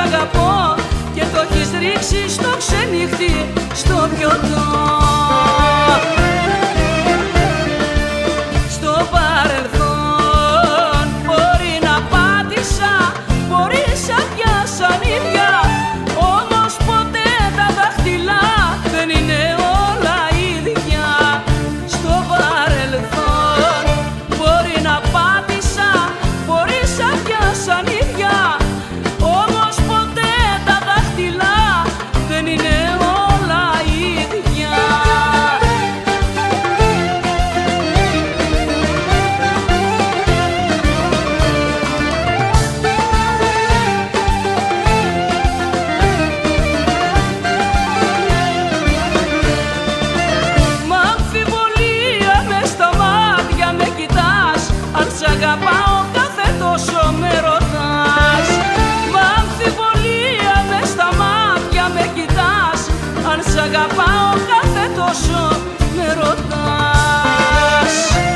αγαπώ και το έχεις ρίξει στο ξενύχτη, στο πιωτό. Στο παρελθόν μπορεί να πάτησα, μπορεί να πιάσαν ίδια, όμως ποτέ τα δάχτυλα δεν είναι όλα ίδια. Στο παρελθόν μπορεί να πάτησα, μπορεί να πιάσαν ίδια, όμως ποτέ τα δάχτυλα δεν είναι όλα ίδια. Μ' αμφιβολία μες στα μάτια με κοιτάς, αν σ' αγαπάω κάθε τόσο με ρωτάς. Μ' αμφιβολία μες στα μάτια με κοιτάς, αν σ' αγαπάω κάθε τόσο με ρωτάς.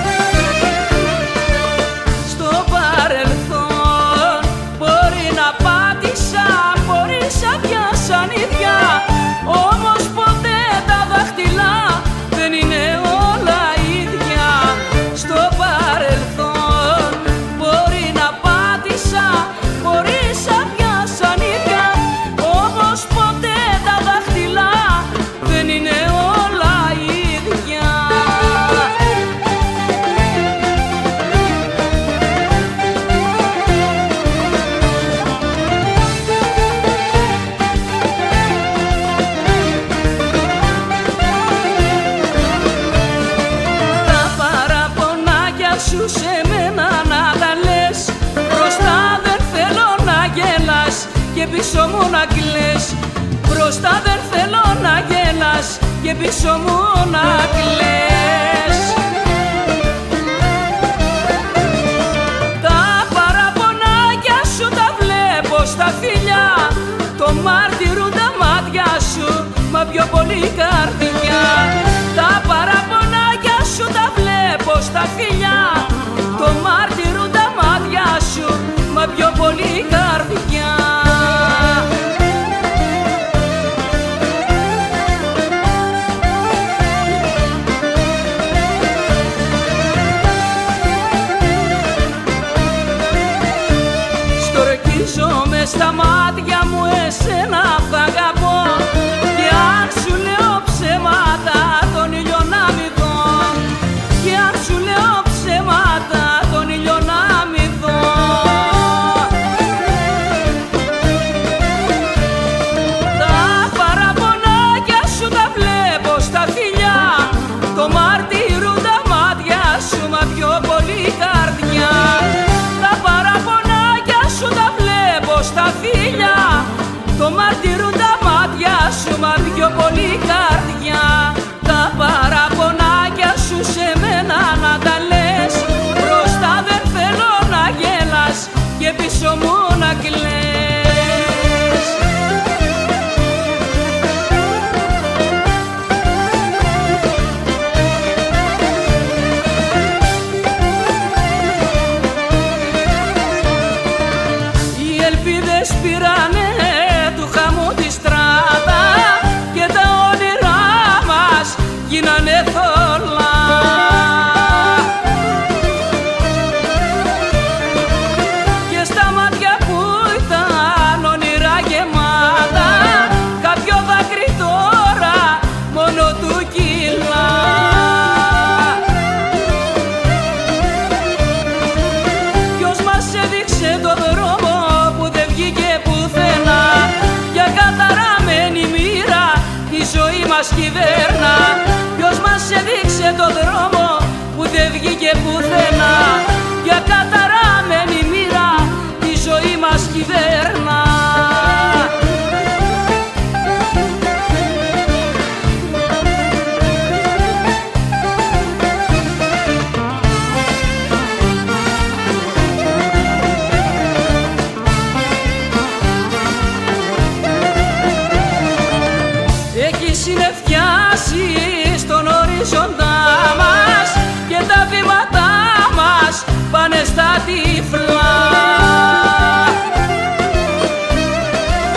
Στο παρελθόν μπορεί να πάτησα, μπορεί να πιάσαν ίδια, όμως ποτέ τα δάχτυλα δεν είναι όλα ίδια. Στο παρελθόν μπορεί να πάτησα, μπορεί να πιάσαν ίδια, όμως ποτέ τα δάχτυλα δεν είναι όλα ίδια. Τα παραπονάκια σου σε μένα να τα λες, μπροστά δεν θέλω να γέλας και πίσω μου να κλαις. Μπροστά δεν θέλω να γέλας και πίσω μου να κλαις. Τα παραπονάκια σου τα βλέπω στα φιλιά, το μάρτυρουν τα μάτια σου, μα πιο πολύ καρδιά. Τα παραπονάκια σου τα βλέπω στα φιλιά, το μάρτυρουν τα μάτια σου, μα πιο πολύ καρδιά. Στορκίζομαι στα μάτια μου, εσένα θα αγαπώ, και αν σου λέω ψέματα τον ήλιο να μη δω, και αν σου λέω ψέματα τον ήλιο να μη δω. Τα παραπονάκια σου τα βλέπω στα φιλιά, το μαρτύρουν τα μάτια σου, μα πιο πολύ καρδιά. Τα παραπονάκια σου τα βλέπω στα φιλιά, το μαρτύρουν τα μάτια σου, μα πιο πολύ καρδιά. Τα παραπονάκια σου σε μένα να τα λες, μπροστά δεν θέλω να γέλας και πίσω μου να κλαις. Οι ελπίδες πήρανε του χαμού τη στράτα και τα όνειρά μας γίνανε θολά. Και στα μάτια που ήταν όνειρα γεμάτα, κάποιο δάκρυ τώρα μόνο του κυλά. Ποιος μας έδειξε το δρόμο που δεν βγήκε πουθενά, για καταραμένη μοίρα η ζωή μας κυβέρνα. Ποιος μας έδειξε το δρόμο που δεν βγήκε πουθενά, για καταραμένη μοίρα η ζωή μας κυβέρνα. Έχει συννεφιάσει στον ορίζοντα μας και τα βήματά μας πάνε στα τυφλά.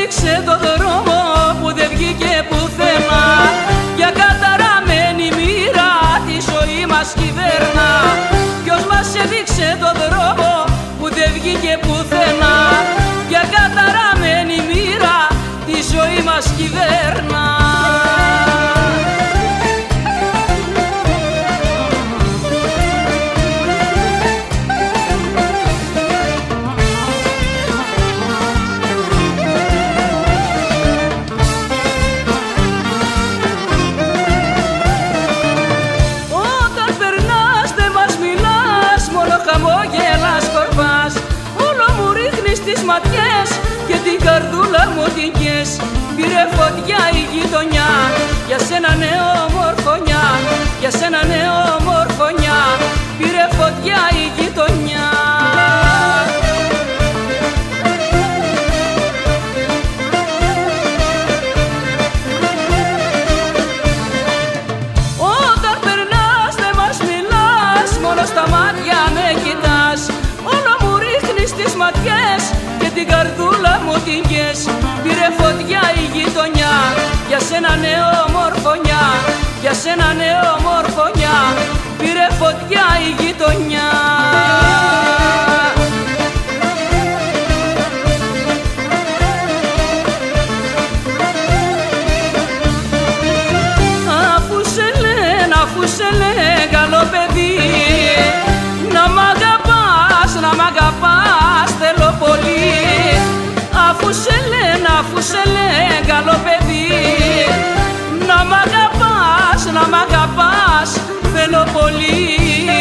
έδειξε το δρόμο που δεν βγήκε πουθενά. Για καταραμένη μοίρα τη ζωή μας κυβέρνα. Ποιος μας έδειξε το δρόμο που δεν βγήκε πουθενά. Για καταραμένη μοίρα τη ζωή μας κυβέρνα. Χαμόγελας κορπάς, όλο μου ρίχνεις τις ματιές και την καρδούλα μου την κες. Πήρε φωτιά η γειτονιά, για σένα νέο μορφωνιά, για σένα νέο μορφωνιά. Πήρε φωτιά η γειτονιά. Όταν περνάς δεν μας μιλάς, μόνο στα μάτια με κοιτάς. Όλο μου ρίχνεις τις ματιές και την καρδούλα μου την κες. Πήρε φωτιά η γειτονιά, για σένα νέο μορφωνιά, για σένα νέο μορφωνιά. Πήρε φωτιά η γειτονιά. Αφού σε λένε καλό παιδί, να μ' αγαπάς, να μ' αγαπάς θέλω πολύ. Αφού σε λένε καλό παιδί, να μ' αγαπάς, να μ' αγαπάς θέλω πολύ.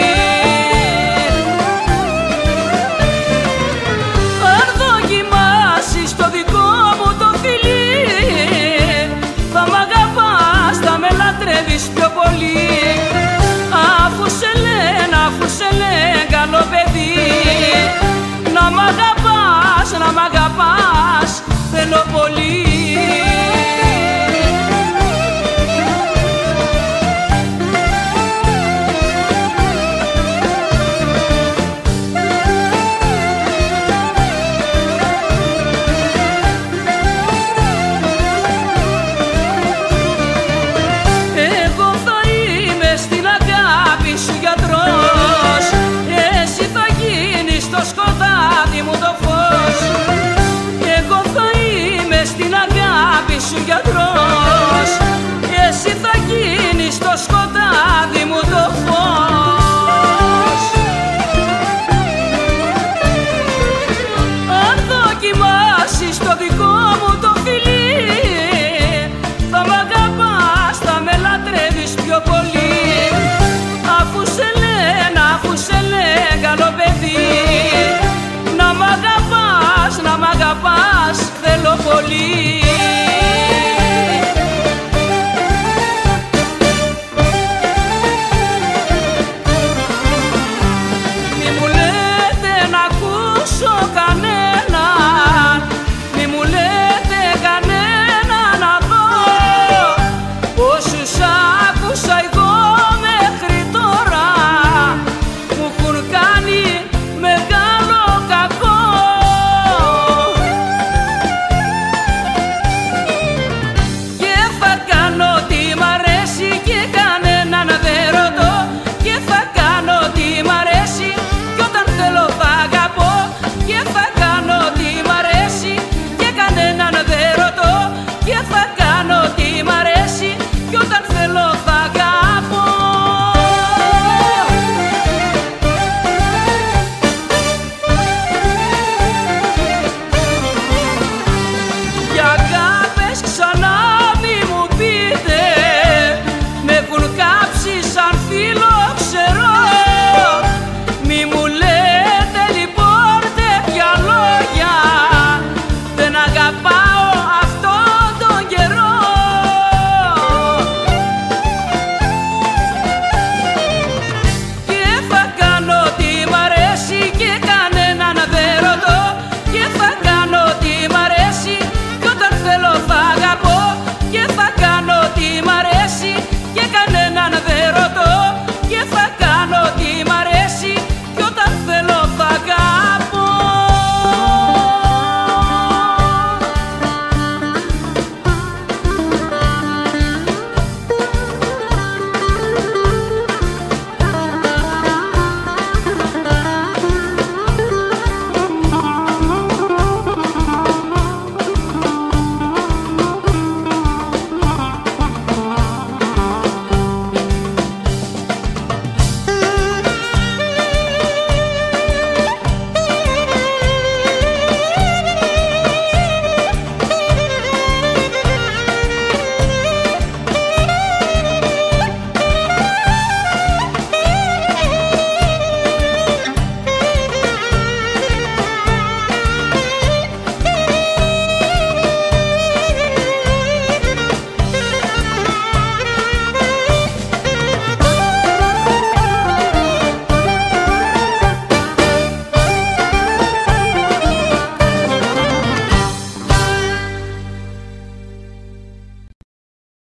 Αν δοκιμάσεις το δικό μου το φιλί, θα μ' αγαπάς, θα με λατρεύεις πιο πολύ. Αφού σε λένε καλό παιδί, να μ' αγαπάς, να μ' αγαπάς θέλω πολύ. Σου γιατρός, εσύ θα γίνεις το σκοτάδι μου το φως. Αν δοκιμάσεις το δικό μου το φιλί, θα μ' αγαπάς, θα με λατρεύεις πιο πολύ. Αφού σε λένε καλό παιδί, να μ' αγαπάς, να μ' αγαπάς θέλω πολύ.